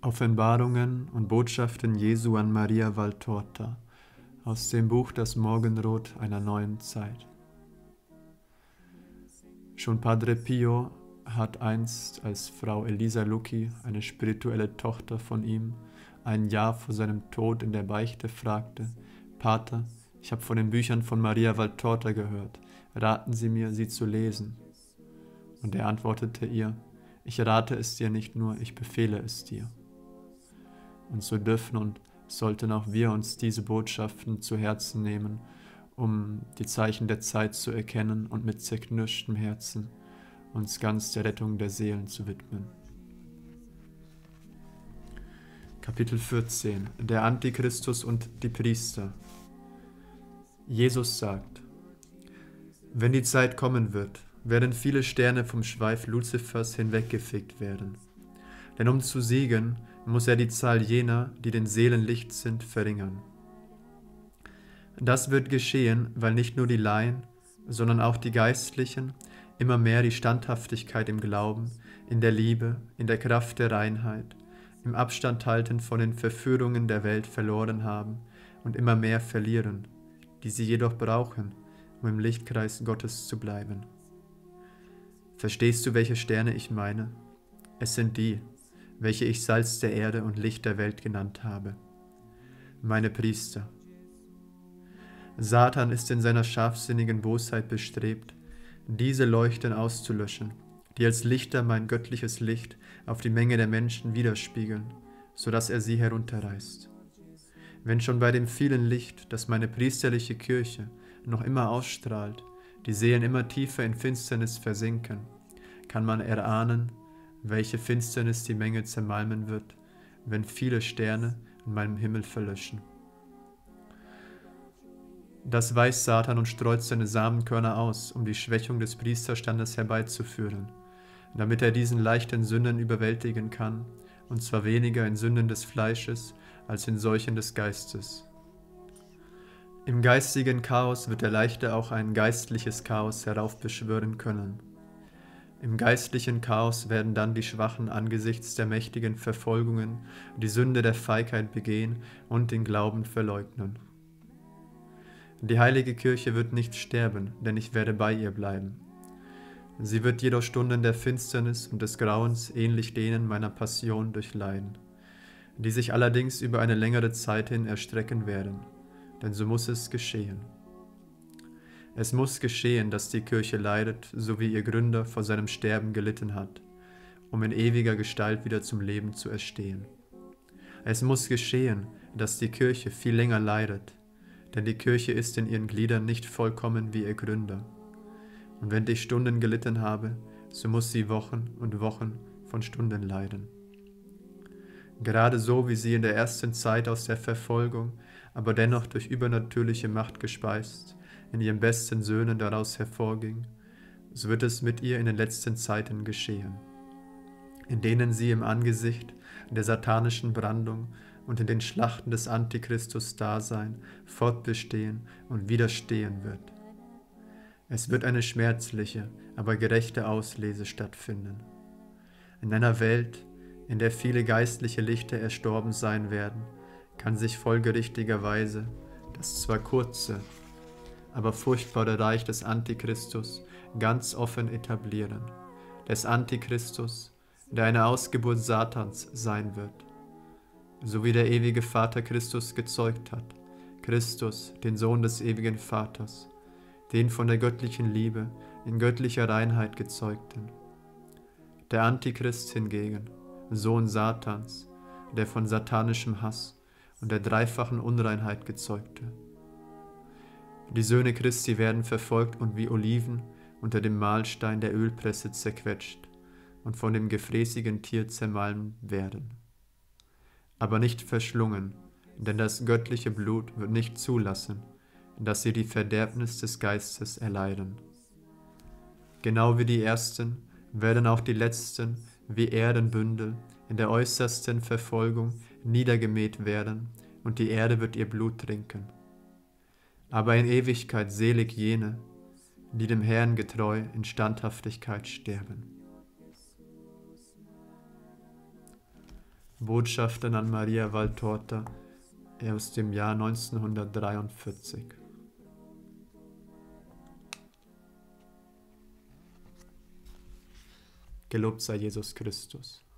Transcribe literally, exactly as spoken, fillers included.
Offenbarungen und Botschaften Jesu an Maria Valtorta aus dem Buch Das Morgenrot einer neuen Zeit. Schon Padre Pio hat einst, als Frau Elisa Lucchi, eine spirituelle Tochter von ihm, ein Jahr vor seinem Tod in der Beichte fragte: Pater, ich habe von den Büchern von Maria Valtorta gehört, raten Sie mir, sie zu lesen. Und er antwortete ihr: Ich rate es dir nicht nur, ich befehle es dir. Und so dürfen und sollten auch wir uns diese Botschaften zu Herzen nehmen, um die Zeichen der Zeit zu erkennen und mit zerknirschtem Herzen uns ganz der Rettung der Seelen zu widmen. Kapitel vierzehn. Der Antichristus und die Priester. Jesus sagt: Wenn die Zeit kommen wird, werden viele Sterne vom Schweif Luzifers hinweggefegt werden. Denn um zu siegen, muss er die Zahl jener, die den Seelen Licht sind, verringern. Das wird geschehen, weil nicht nur die Laien, sondern auch die Geistlichen immer mehr die Standhaftigkeit im Glauben, in der Liebe, in der Kraft der Reinheit, im Abstand halten von den Verführungen der Welt verloren haben und immer mehr verlieren, die sie jedoch brauchen, um im Lichtkreis Gottes zu bleiben. Verstehst du, welche Sterne ich meine? Es sind die, welche ich Salz der Erde und Licht der Welt genannt habe. Meine Priester. Satan ist in seiner scharfsinnigen Bosheit bestrebt, diese Leuchten auszulöschen, die als Lichter mein göttliches Licht auf die Menge der Menschen widerspiegeln, so dass er sie herunterreißt. Wenn schon bei dem vielen Licht, das meine priesterliche Kirche noch immer ausstrahlt, die Seelen immer tiefer in Finsternis versinken, kann man erahnen, welche Finsternis die Menge zermalmen wird, wenn viele Sterne in meinem Himmel verlöschen. Das weiß Satan und streut seine Samenkörner aus, um die Schwächung des Priesterstandes herbeizuführen, damit er diesen leichten Sünden überwältigen kann, und zwar weniger in Sünden des Fleisches als in solchen des Geistes. Im geistigen Chaos wird der Leichte auch ein geistliches Chaos heraufbeschwören können. Im geistlichen Chaos werden dann die Schwachen angesichts der mächtigen Verfolgungen die Sünde der Feigheit begehen und den Glauben verleugnen. Die heilige Kirche wird nicht sterben, denn ich werde bei ihr bleiben. Sie wird jedoch Stunden der Finsternis und des Grauens ähnlich denen meiner Passion durchleiden, die sich allerdings über eine längere Zeit hin erstrecken werden, denn so muss es geschehen. Es muss geschehen, dass die Kirche leidet, so wie ihr Gründer vor seinem Sterben gelitten hat, um in ewiger Gestalt wieder zum Leben zu erstehen. Es muss geschehen, dass die Kirche viel länger leidet, denn die Kirche ist in ihren Gliedern nicht vollkommen wie ihr Gründer. Und wenn ich Stunden gelitten habe, so muss sie Wochen und Wochen von Stunden leiden. Gerade so, wie sie in der ersten Zeit aus der Verfolgung, aber dennoch durch übernatürliche Macht gespeist, in ihren besten Söhnen daraus hervorging, so wird es mit ihr in den letzten Zeiten geschehen, in denen sie im Angesicht der satanischen Brandung und in den Schlachten des Antichristus Dasein fortbestehen und widerstehen wird. Es wird eine schmerzliche, aber gerechte Auslese stattfinden. In einer Welt, in der viele geistliche Lichter erstorben sein werden, kann sich folgerichtigerweise das zwar kurze, aber furchtbare Reich des Antichristus ganz offen etablieren, des Antichristus, der eine Ausgeburt Satans sein wird, so wie der ewige Vater Christus gezeugt hat, Christus, den Sohn des ewigen Vaters, den von der göttlichen Liebe in göttlicher Reinheit gezeugten. Der Antichrist hingegen, Sohn Satans, der von satanischem Hass und der dreifachen Unreinheit gezeugte. Die Söhne Christi werden verfolgt und wie Oliven unter dem Mahlstein der Ölpresse zerquetscht und von dem gefräßigen Tier zermalmt werden. Aber nicht verschlungen, denn das göttliche Blut wird nicht zulassen, dass sie die Verderbnis des Geistes erleiden. Genau wie die Ersten werden auch die Letzten wie Erdenbündel in der äußersten Verfolgung niedergemäht werden, und die Erde wird ihr Blut trinken. Aber in Ewigkeit selig jene, die dem Herrn getreu in Standhaftigkeit sterben. Botschaften an Maria Valtorta aus dem Jahr neunzehnhundertdreiundvierzig. Gelobt sei Jesus Christus.